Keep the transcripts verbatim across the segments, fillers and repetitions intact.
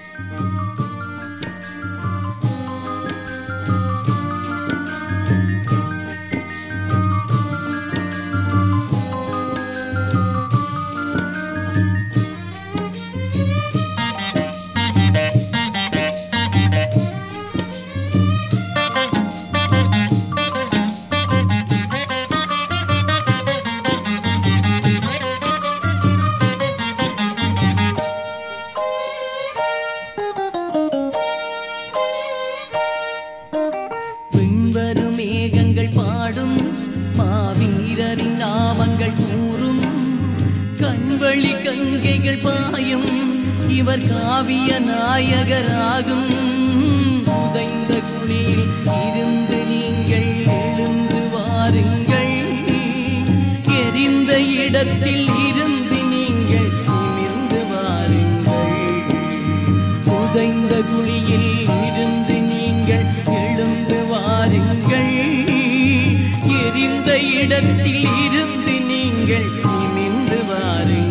இவர் காவிய நாயகராகும். உதைந்த குழியில் இருந்து நீங்கள் எழுந்து வாருங்கள், எரிந்த இடத்தில் இருந்து நீங்கள் நிமிர்ந்து வாருங்கள். உதைந்த குழியில் இருந்து நீங்கள் எழுந்து வாருங்கள், எரிந்த இடத்தில் இருந்து நீங்கள் நிமிர்ந்து வாருங்கள்.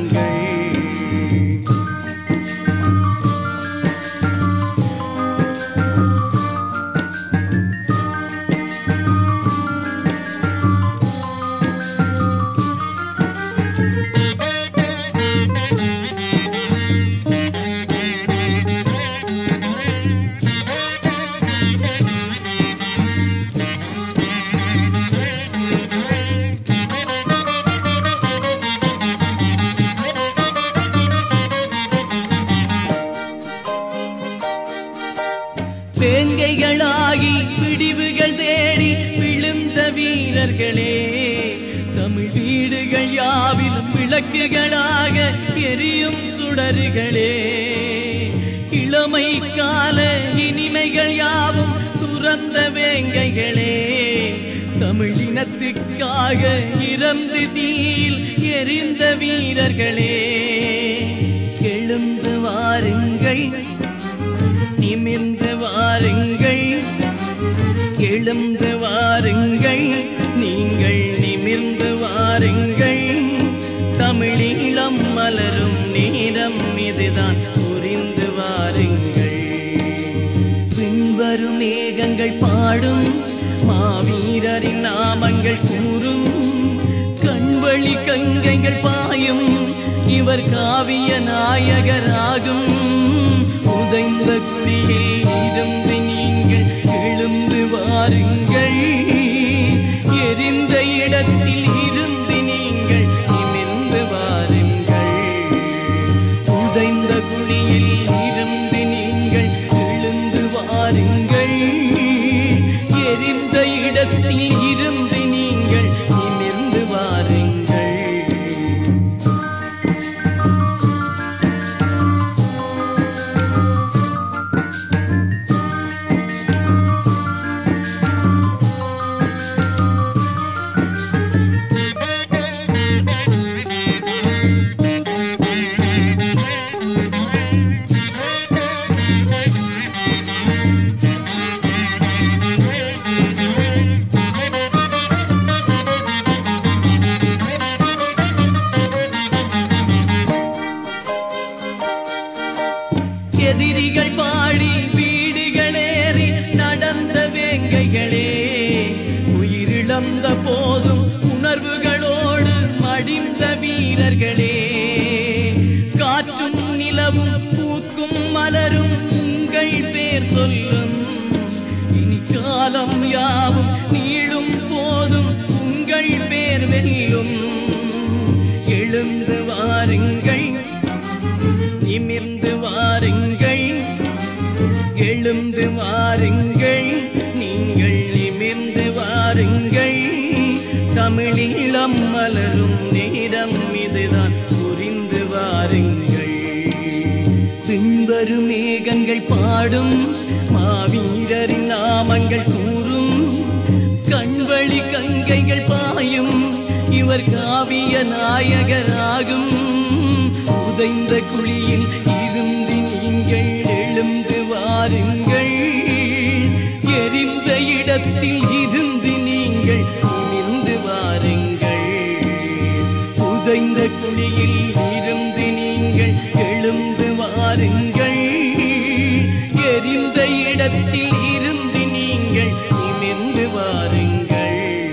பேங்கைகளாகி பிடிவுகள் தேடி விழுந்த வீரர்களே, தமிழ் வீடுகள் யாவிலும் விளக்குகளாக எரியும் சுடர்களே, இளமை கால இனிமைகள் யாவும் துறந்த வேங்கைகளே, தமிழ் இனத்துக்காக இறந்து தீயில் எரிந்த வீரர்களே, எழுந்து வாருங்கள், நிமிர்ந்து வாருங்கள், எழுந்து வாருங்கள், நீங்கள் நிமிர்ந்து வாருங்கள். தமிழீழம் மலரும் நேரம் இதுதான், புரிந்து வாருங்கள். பின்வரும் மேகங்கள் பாடும், மாவீரரின் நாமங்கள் கூறும், கண்வழி கங்கைகள் பாயும், இவர் காவிய நாயகராகும். உதைந்த குழியில் இருந்து நீங்கள் எழுந்து வாருங்கள், எரிந்த இடத்தில் இருந்து நீங்கள் நிமிர்ந்து வாருங்கள். உதைந்த குழியில் இருந்து நீங்கள் எழுந்து வாருங்கள், எரிந்த இடத்தில் இருந்து நீங்கள் நிமிர்ந்து வாருங்கள். எதிரிகள் பாடி வீடுகளேறி நடந்த வேங்கைகளே, உயிரிழந்த போதும் உணர்வுகளோடு மடிந்த வீரர்களே, காற்றும் நிலவும் பூக்கும் மலரும் உங்கள் பேர் சொல்லும், இனி காலம் யாவும் நீளும் போதும் உங்கள் பேர் வெல்லும். எழுந்து வாருங்கள், நிமிர்ந்து வாருங்கள், எழுந்து வாருங்கள், நீங்கள் நிமிர்ந்து வாருங்கள். தமிழீழம் மலரும் நேரம் இதுதான், புரிந்து வாருங்கள். பின்வரும் மேகங்கள் பாடும், மாவீரரின் நாமங்கள் கூறும், கண்வழி கங்கைகள் பாயும், இவர் காவிய நாயகராகும். உதைந்த குழியில் இருந்து நீங்கள் எழுந்து வாருங்கள், எரிந்த இடத்தில் இருந்து நீங்கள் நிமிர்ந்து வாருங்கள். உதைந்த குழியில் இருந்து நீங்கள் எழுந்து வாருங்கள், இடத்தில் இருந்து நீங்கள் நிமிர்ந்து வாருங்கள்.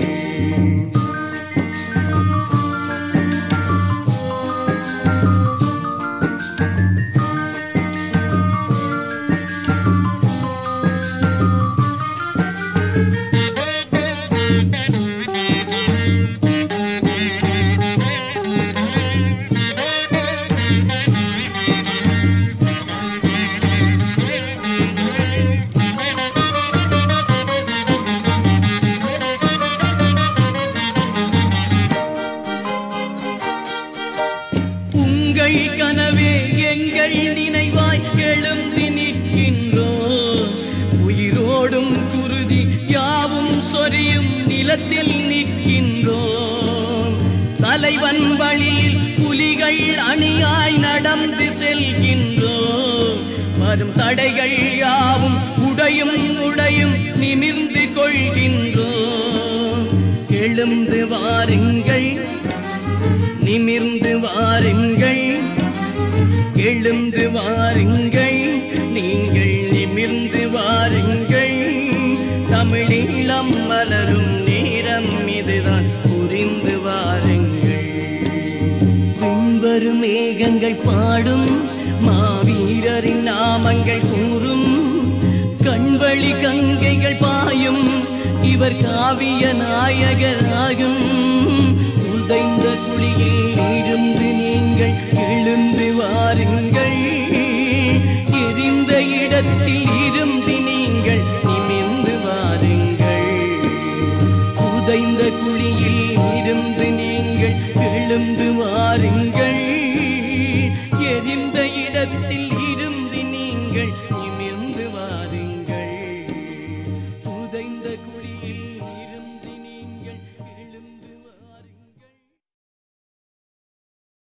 உங்கள் கனவே எங்கள் நினைவாய் எழுந்து நிற்கின்றோம். உயிரோடும் குருதி யாவும் சொரியும் நிலத்தில் நிற்கின்றோம். தலைவன் வழியில் புலிகள் அணியாய் நடந்து செல்கின்றோம். வரும் தடைகள் யாவும் உடையும் உடையும் நிமிர்ந்து கொள்கின்றோம். எழுந்து வாருங்கள், நிமிர்ந்து வாருங்கள், எழுந்து வாருங்கள், நீங்கள் நிமிர்ந்து வாருங்கள். தமிழீழம் மலரும் நேரம் இதுதான், புரிந்து வாருங்கள். பின்வரும் மேகங்கள் பாடும், மாவீரரின் நாமங்கள் கூறும், கண்வழி கங்கைகள் பாயும், இவர் காவிய நாயகராகும். உதைந்த குழியில் இருந்து நீங்கள் எழுந்து வாருங்கள். எரிந்த இடத்தில் இருந்து நீங்கள் நிமிர்ந்து வாருங்கள். உதைந்த குழியில் இருந்து நீங்கள் எழுந்து வாருங்கள். எரிந்த இடத்தில் இருந்து நீங்கள் நிமிர்ந்து வாருங்கள். உதைந்த குழியில்